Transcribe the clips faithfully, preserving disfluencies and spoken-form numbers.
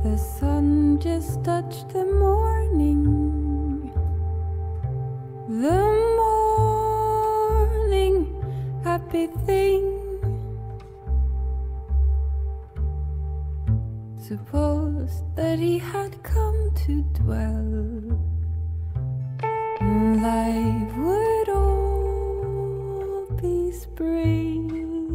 The sun just touched the morning. The morning happy thing. Suppose that he had come to dwell, and life would all be spring.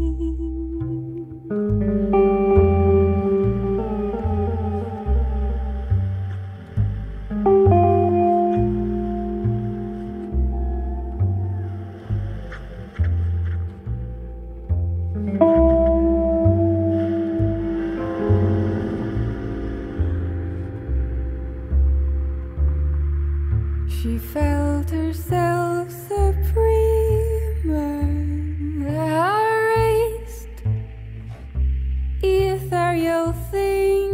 She felt herself supreme, erased, ethereal thing.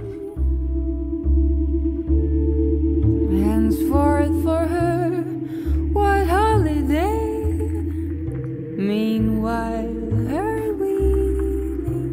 Henceforth for her, what holiday? Meanwhile, her wheeling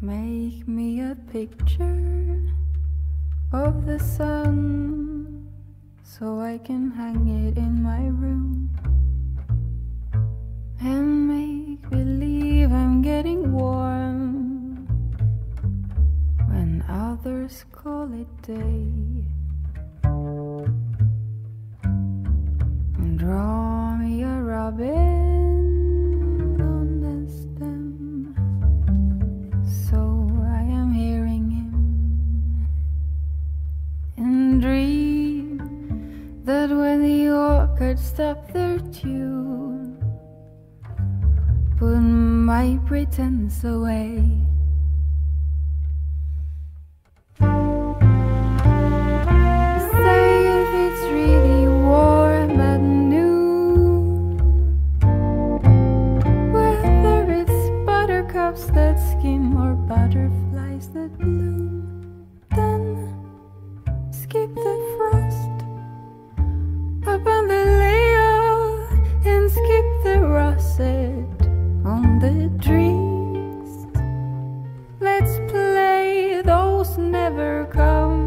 Make me a picture of the sun so I can hang it in my room and make believe I'm getting warm when others call it day. And draw me a robin on the stem so I am hearing him, and dream that when the orchids stop their tune, put my pretense away. Say if it's really warm at noon, whether it's buttercups that skim or butterflies that bloom, then skip the frost up on the layout and skip the russet on the trees. Let's play those never come.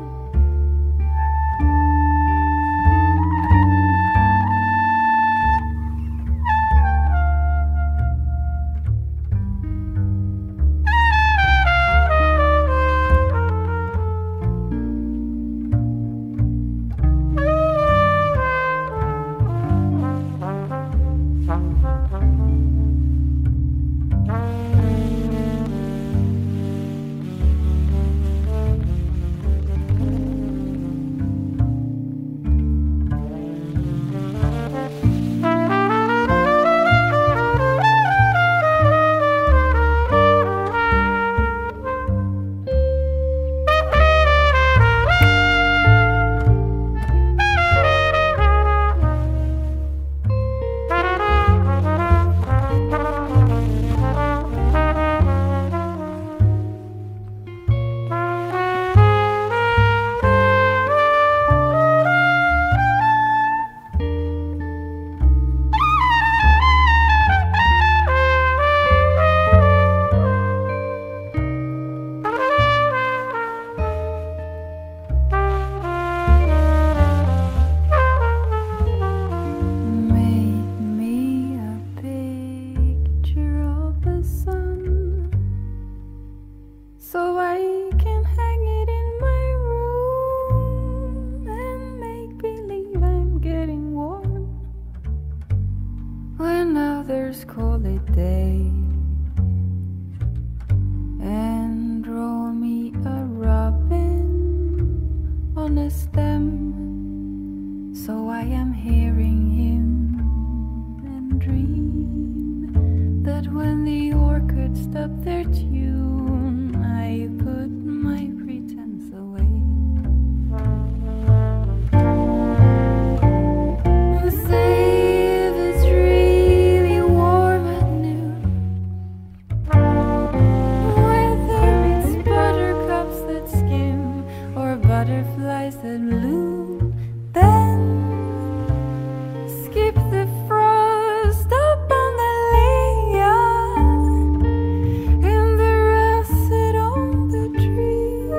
So I can hang it in my room and make believe I'm getting warm when others call it day. And draw me a robin on a stem so I am hearing him, and dream that when the orchids stop their tune, I put my pretense away. Say if it's really warm at noon, whether it's buttercups that skim or butterflies that bloom, then skip the frost up on the layout and the russet on the trees.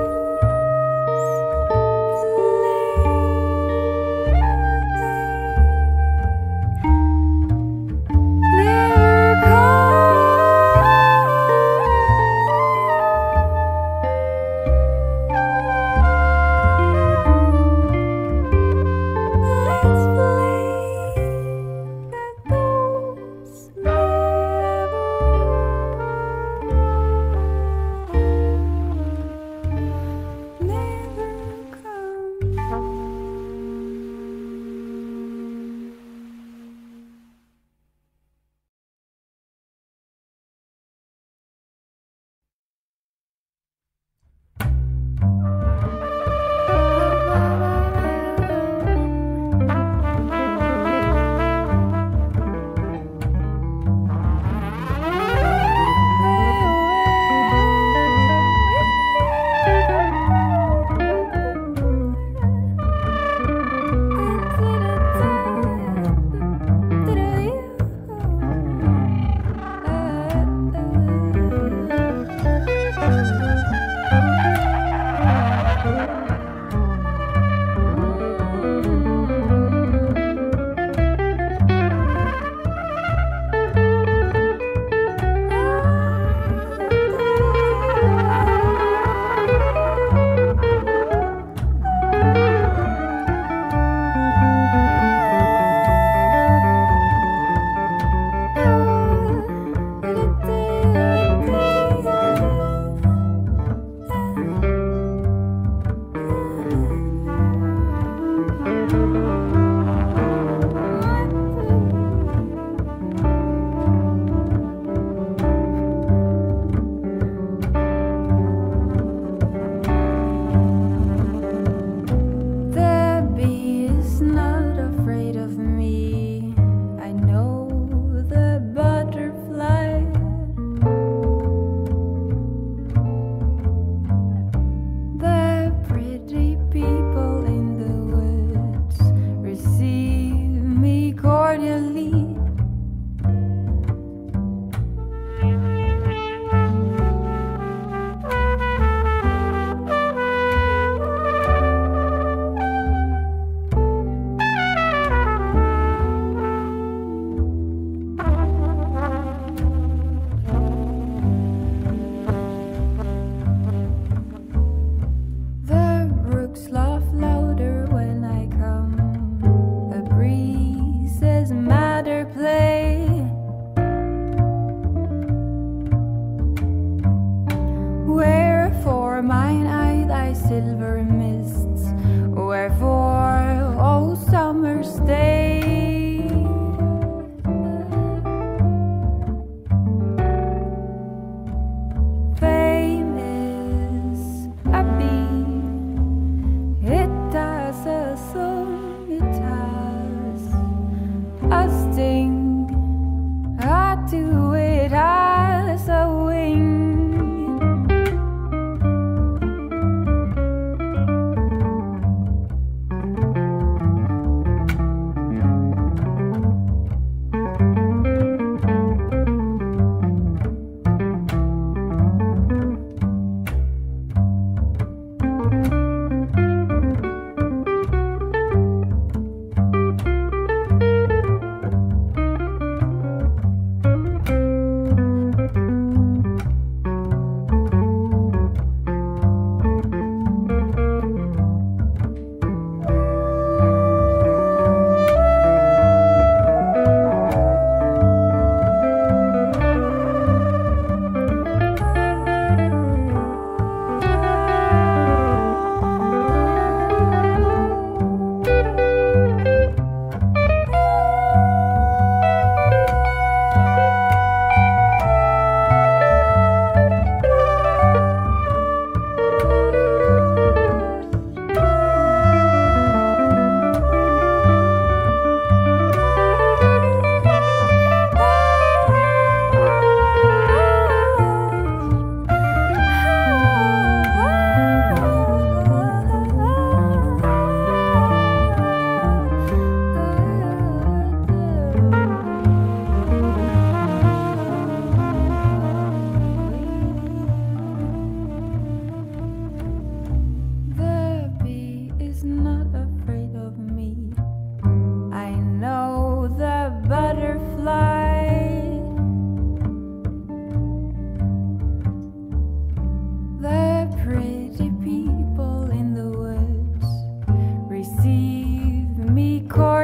Play never come.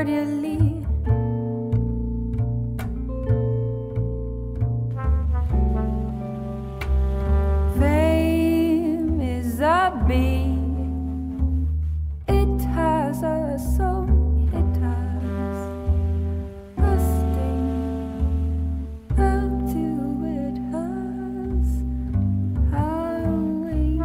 cordially. Fame is a bee. It has a song, it has a sting. Up to it has a wing.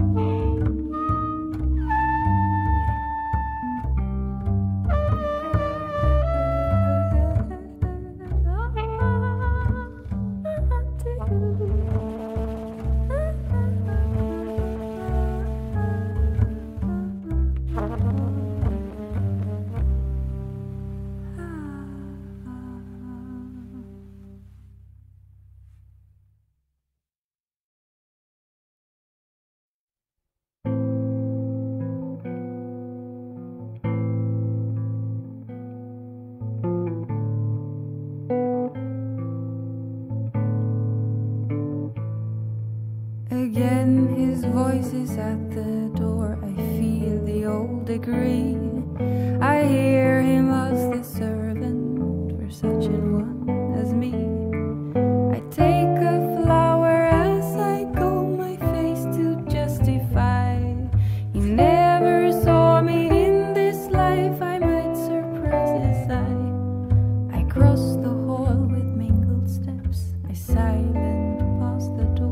Again, his voice is at the door. I feel the old degree. I hear him as the servant for such an one as me. I take a flower as I go, my face to justify. He never saw me in this life. I might surprise his eye. I cross the hall with mingled steps. I silent pass the door.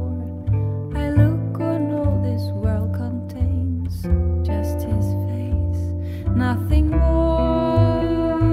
Nothing more.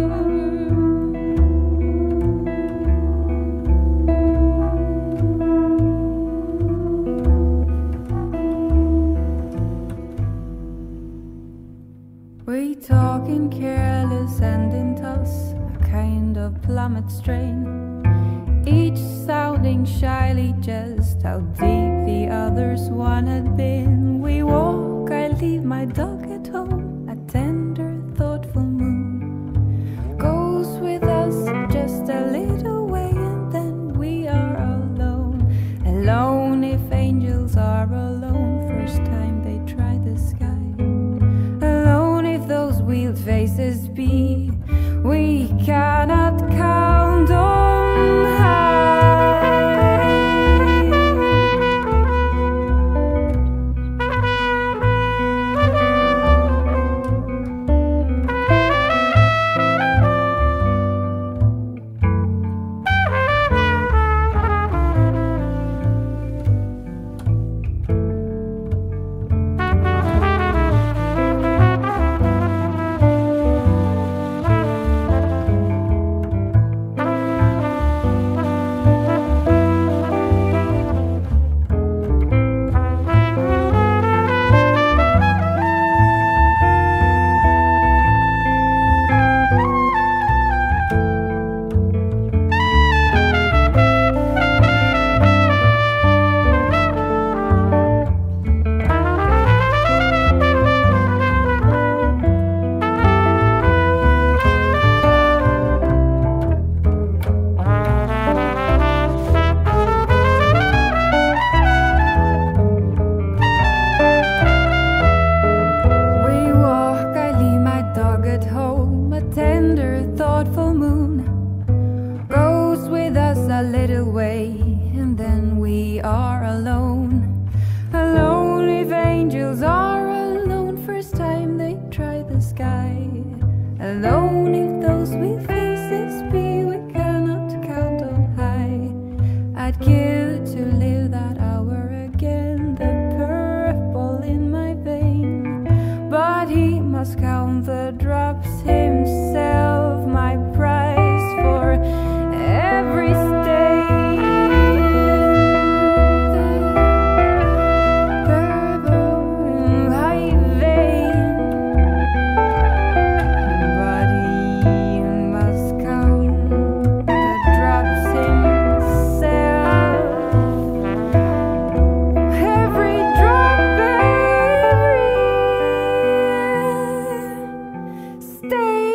We talk in careless and in toss, a kind of plummet strain, each sounding shyly just how deep the other's one had been. We walk, I leave my dog at home. A tender, thoughtful moon goes with us just a little way, and then we are alone. Alone if angels are alone, first time they try the sky. Alone if those wheeled faces be, we cannot count on high. Thoughtful moon goes with us a little way, and then we are alone. Alone if angels are alone, first time they try the sky. Alone if those with faces be, we cannot count on high. I'd kill to live that hour again, the purple in my vein. But he must count the drops himself, my price for every stain. The purple in my vein, but he must count the drops himself. Every drop, every stain.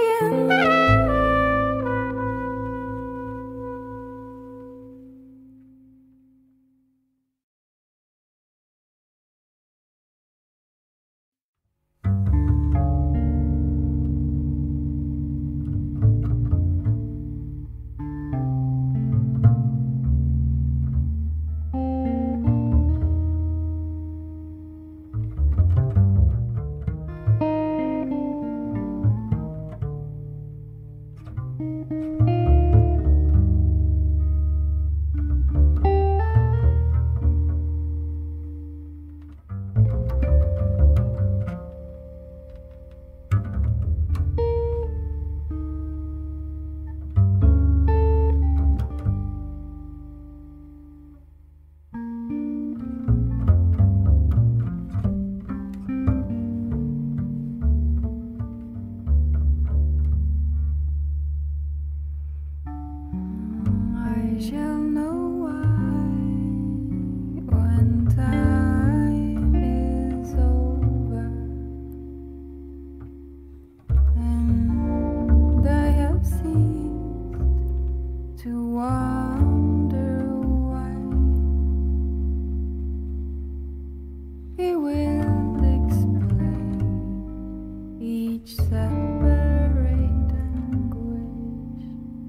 each separate anguish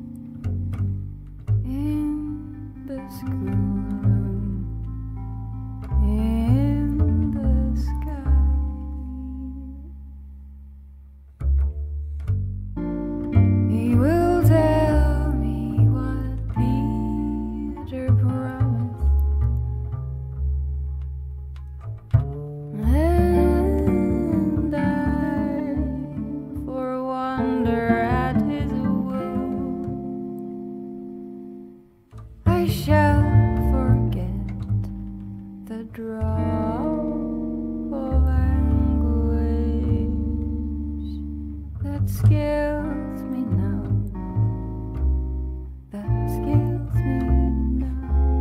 in the schoolroom, in the sky. He will tell me what Peter promised, and I, for wonder at his will, I shall forget the drop of anguish that scales me now, that scales me now.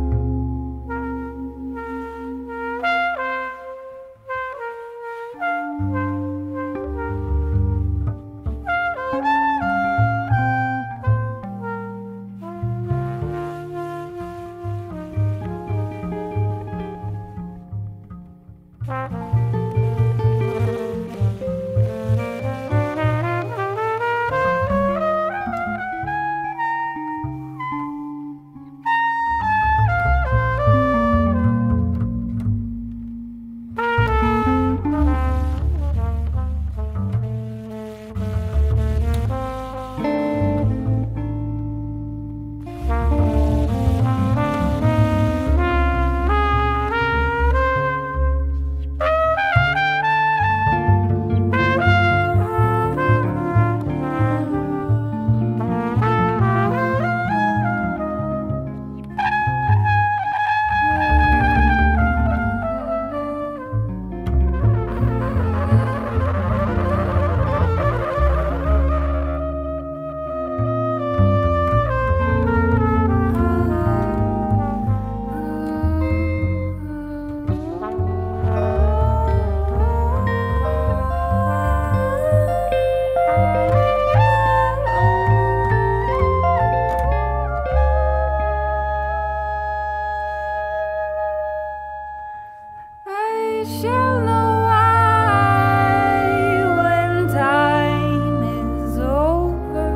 I shall know why when time is over,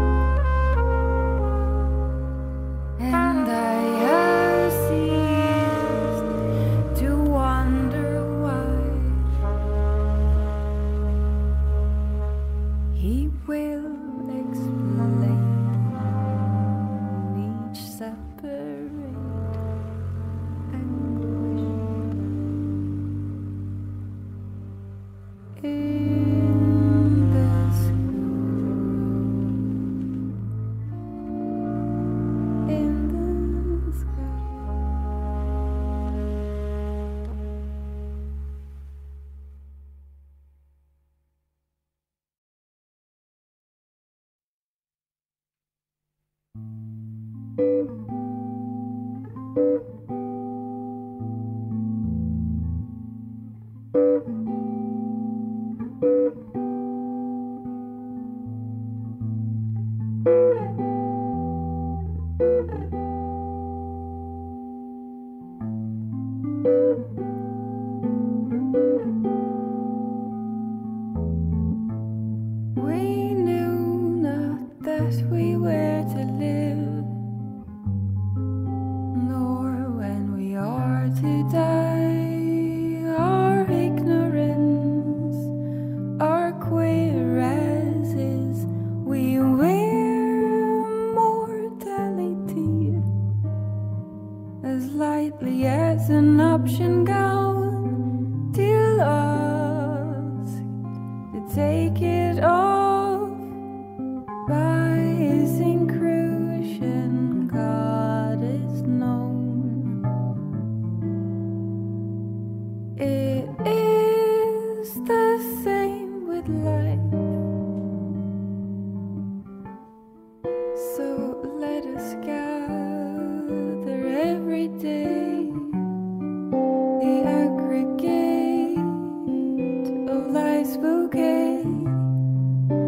and I have ceased to wonder why. He will explain each separate anguish in the schoolroom, in the sky. We knew not that we were to live, nor when we are to die. Our ignorance, our cuirasses, we wear mortality as lightly as an option gown, till asked to take it off by his inclusion. God is known. It is the same with life, so let us gather every day the aggregate of life's bouquet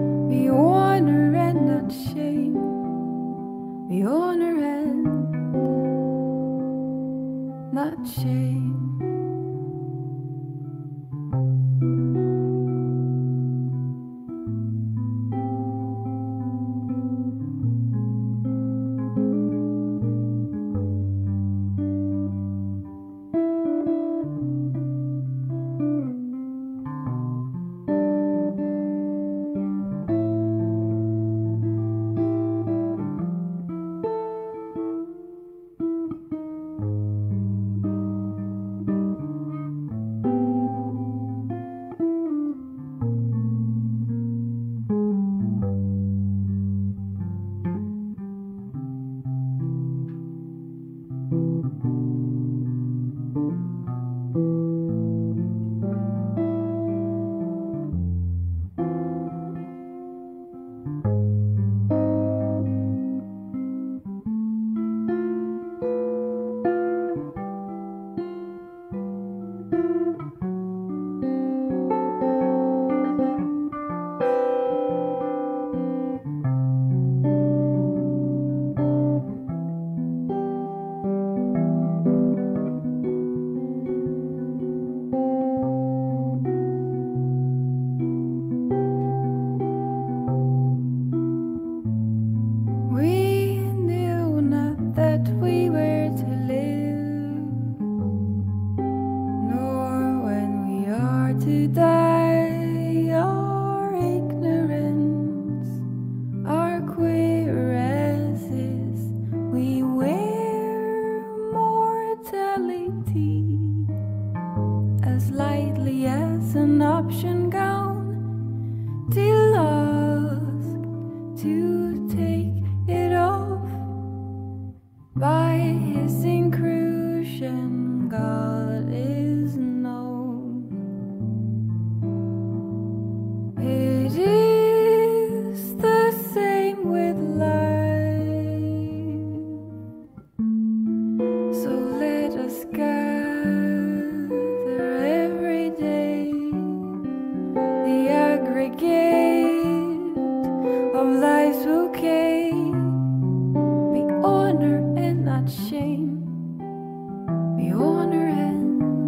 gift of life's bouquet be honor and not shame, be honor and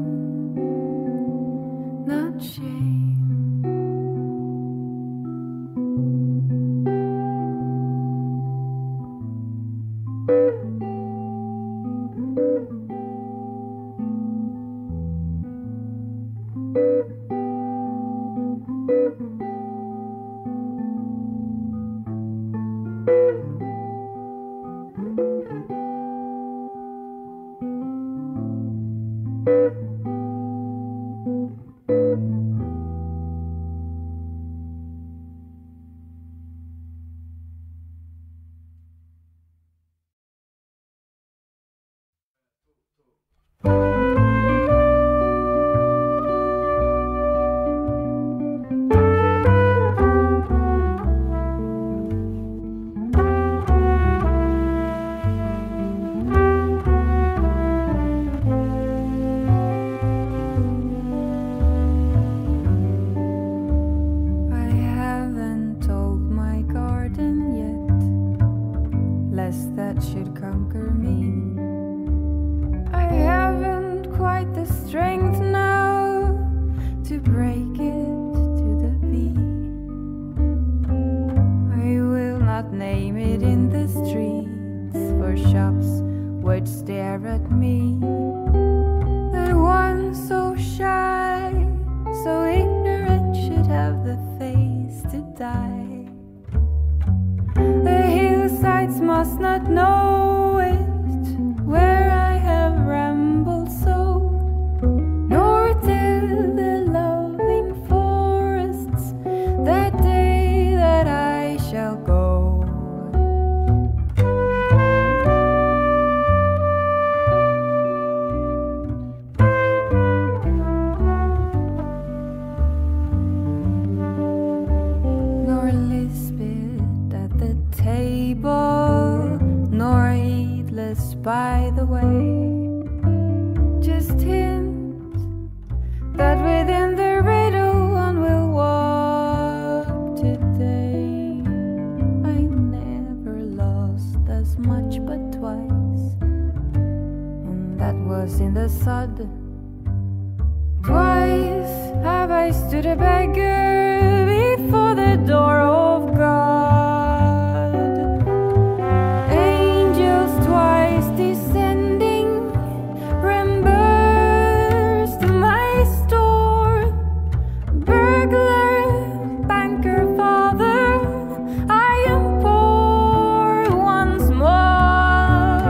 not shame. That should conquer me. I haven't quite the strength now to break it to the beat. I will not name it in the streets, for shops would stare at me. That one so shy, so ignorant should have the face to die. The hillsides must not know it, where I have rambled so, nor tell the loving forests that day that I shall go. Nor Lisbeth at the table, nor heedless by the way, just hint that within the riddle one will walk today. I never lost as much but twice, and that was in the sod. Twice have I stood a beggar before the door of God. Angels twice descending reimbursed my store. Burglar, banker, father, I am poor once more.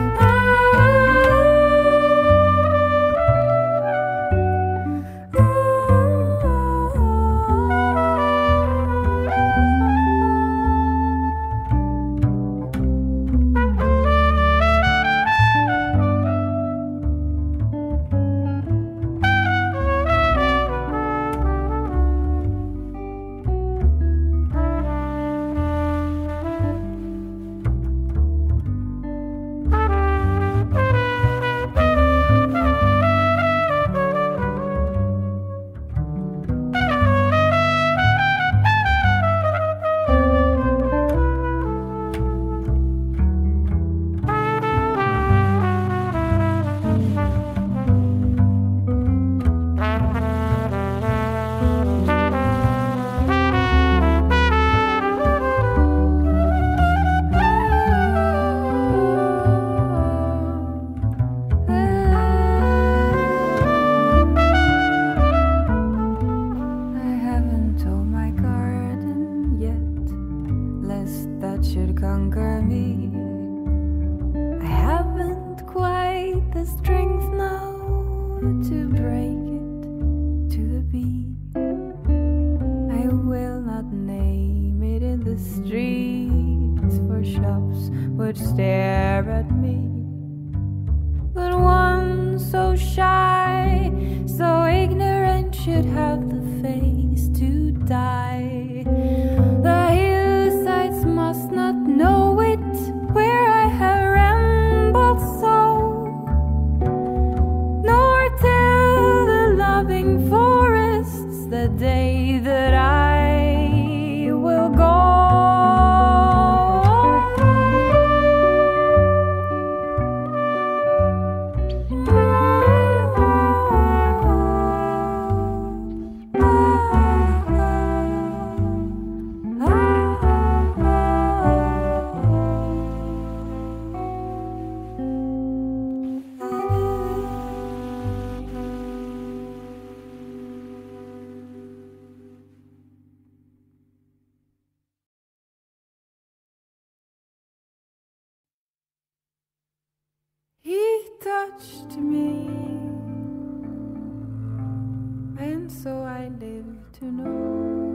That should conquer me. I haven't quite the strength now to break it to the beat. I will not name it in the streets, for shops would stare at me. But one so shy, so ignorant should have the face to die. The hillsides must not know it, where I have rambled so, nor tell the loving forests the day that I touched me, and so I live to know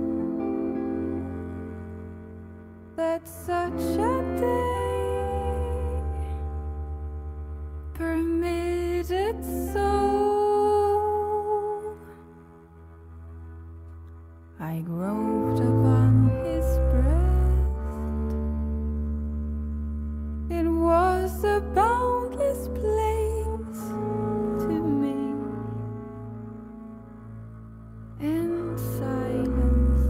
that such a day permitted so. I groped upon his breast. It was a boundless place to me, and silence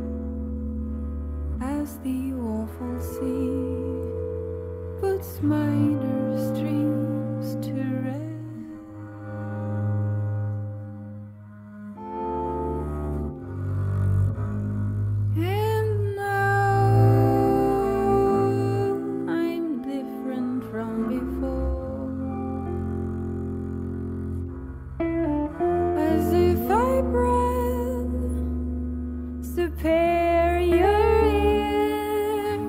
as the awful sea puts minor streams to rest. And now I'm different from before, as if I bred superior ear,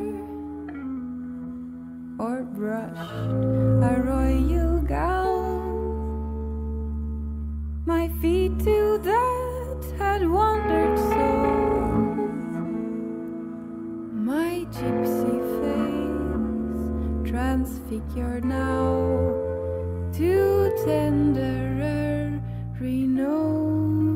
or brushed a royal gown, my feet to that had wandered so, my gypsy face transfigured now to tenderer renown.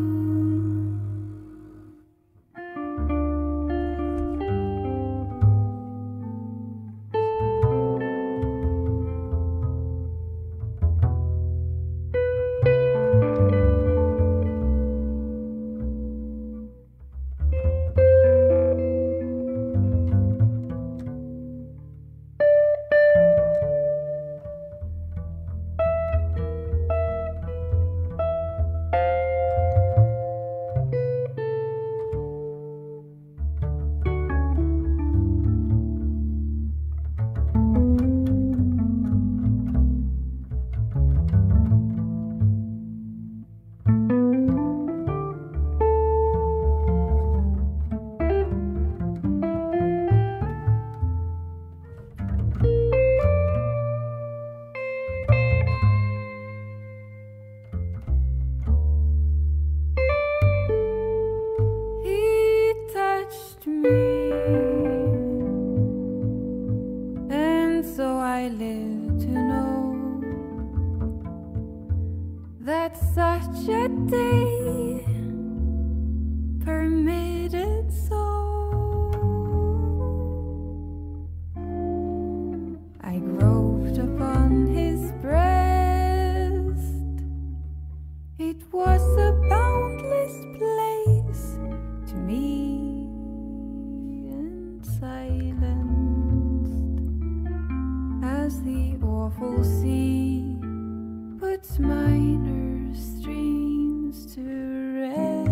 I live to know that such a day permitted so. I groped upon his breast. It was a boundless place to me, and silenced as the awful sea puts minor streams to rest.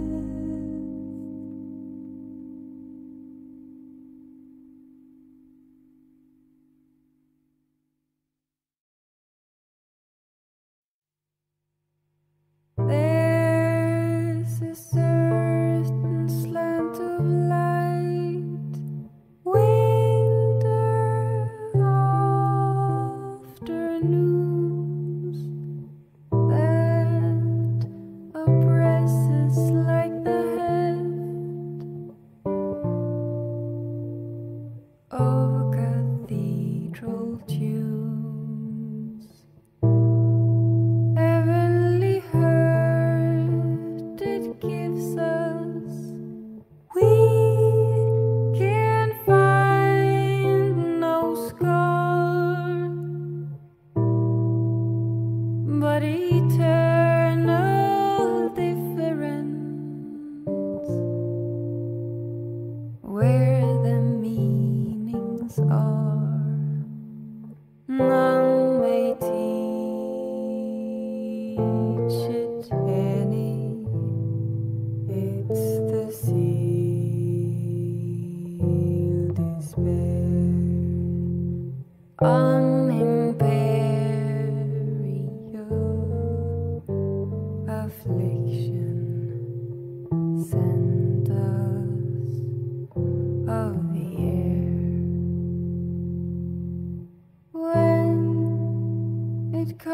There's a certain slant of light, winter afternoons, that oppresses like the heft of cathedral tunes. Heavenly hurt it gives us, we can find no scar, but eternal difference, where the meanings are. None may teach it any. It's the sealed despair, unimperial affliction sent us of the air. When it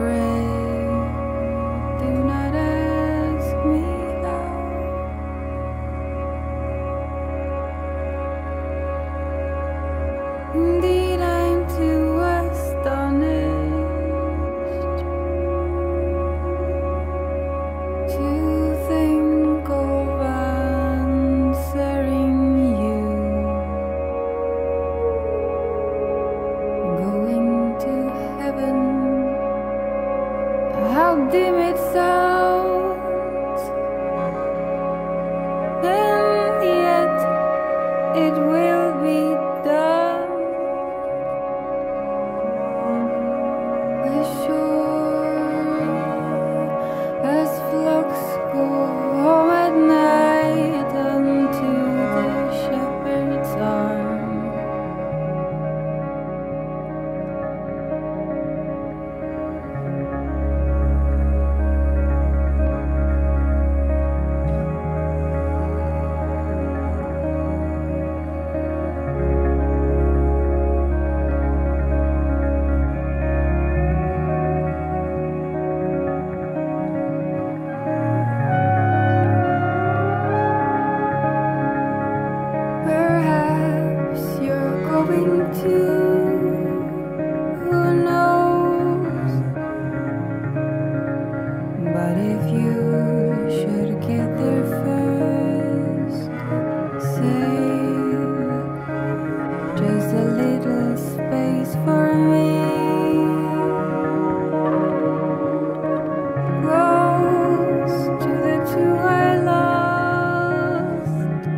pray, do not ask me how. Indeed, I'm too astonished to think of answering you, going to heaven. How dim it sounds, and yet it will be done. As sure as flocks go home at night unto the shepherd's arm. Perhaps you're going to, who knows? But if you should get there first, save just a little space for me. Close to the two I lost.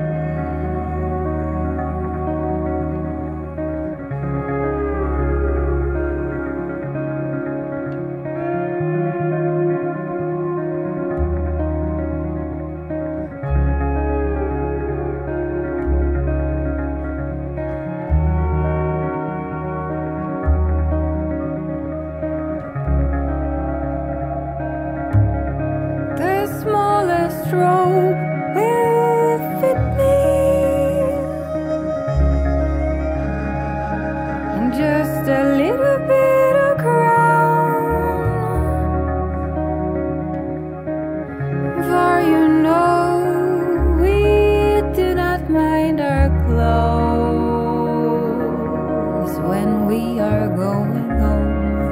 The smallest rope will fit me, and just a little bit of crown. For you know we do not mind our clothes when we are going home.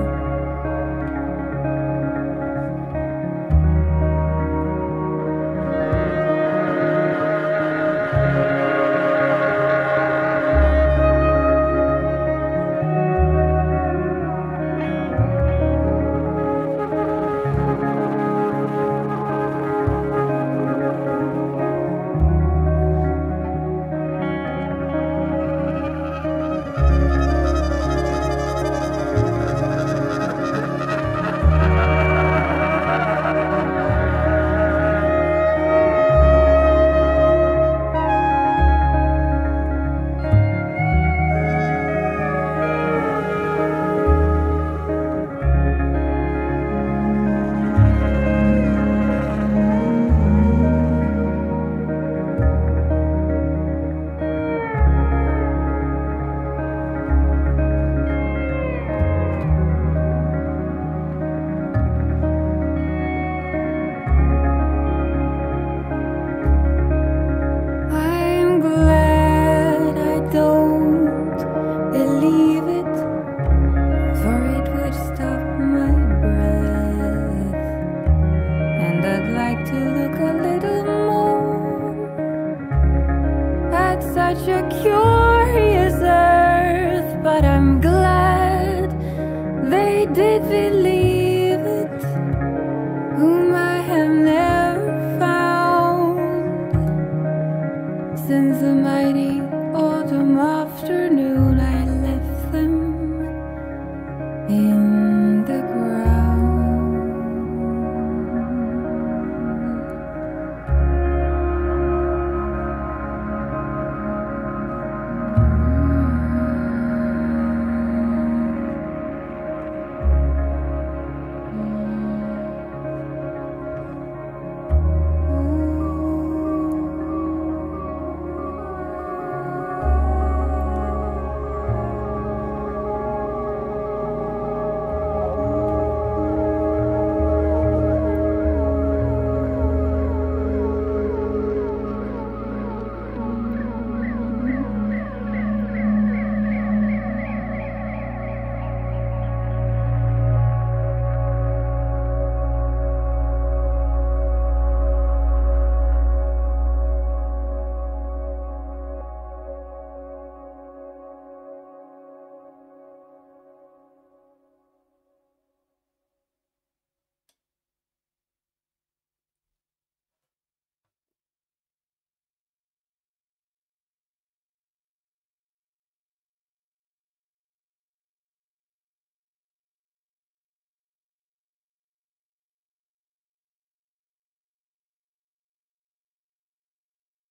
I'm glad I don't believe it, for it would stop my breath, and I'd like to look a little more at such a curious earth. But I'm glad they did believe it.